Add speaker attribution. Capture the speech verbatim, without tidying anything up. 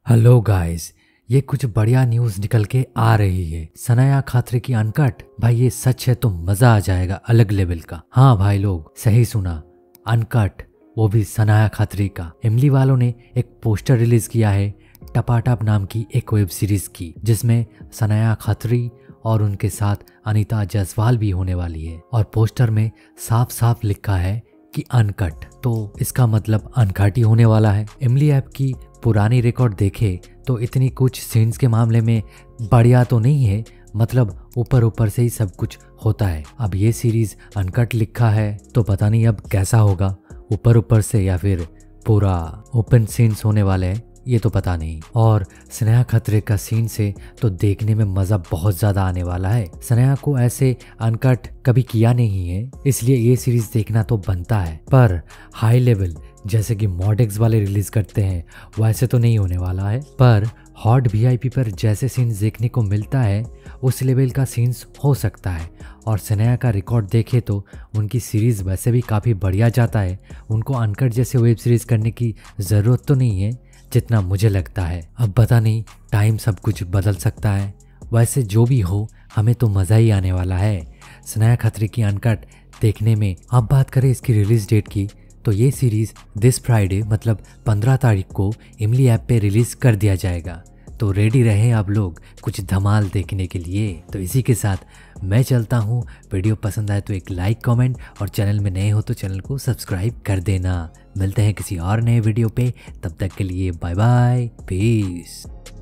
Speaker 1: Hello guys, ये कुछ बढ़िया न्यूज़ निकल के आ रही है। सनाया खात्री की अनकट, भाई ये सच है तो मजा आ जाएगा अलग लेवल का। हाँ भाई लोग सही सुना, अनकट, वो भी सनाया खात्री का। इमली वालों ने एक पोस्टर रिलीज किया है टपाटप नाम की एक वेब सीरीज की, जिसमें सनाया खात्री और उनके साथ अनीता जायसवाल भी होने वाली है। और पोस्टर में साफ साफ लिखा है कि अनकट, तो इसका मतलब अनकट ही होने वाला है। इमली ऐप की पुरानी रिकॉर्ड देखे तो इतनी कुछ सीन्स के मामले में बढ़िया तो नहीं है, मतलब ऊपर ऊपर से ही सब कुछ होता है। अब ये सीरीज अनकट लिखा है तो पता नहीं अब कैसा होगा, ऊपर ऊपर से या फिर पूरा ओपन सीन्स होने वाले हैं, ये तो पता नहीं। और स्नेहा खतरे का सीन से तो देखने में मजा बहुत ज्यादा आने वाला है। स्नेहा को ऐसे अनकट कभी किया नहीं है, इसलिए ये सीरीज देखना तो बनता है। पर हाई लेवल जैसे कि मॉडेक्स वाले रिलीज करते हैं वैसे तो नहीं होने वाला है, पर हॉट वीआईपी पर जैसे सीन्स देखने को मिलता है उस लेवल का सीन्स हो सकता है। और स्नेहा का रिकॉर्ड देखे तो उनकी सीरीज वैसे भी काफ़ी बढ़िया जाता है। उनको अनकट जैसे वेब सीरीज करने की ज़रूरत तो नहीं है जितना मुझे लगता है। अब पता नहीं, टाइम सब कुछ बदल सकता है। वैसे जो भी हो, हमें तो मज़ा ही आने वाला है स्नेहा खतरे की अनकट देखने में। अब बात करें इसकी रिलीज डेट की, तो ये सीरीज दिस फ्राइडे मतलब पंद्रह तारीख को इमली ऐप पे रिलीज कर दिया जाएगा। तो रेडी रहें आप लोग कुछ धमाल देखने के लिए। तो इसी के साथ मैं चलता हूँ। वीडियो पसंद आए तो एक लाइक, कमेंट और चैनल में नए हो तो चैनल को सब्सक्राइब कर देना। मिलते हैं किसी और नए वीडियो पे, तब तक के लिए बाय बाय, पीस।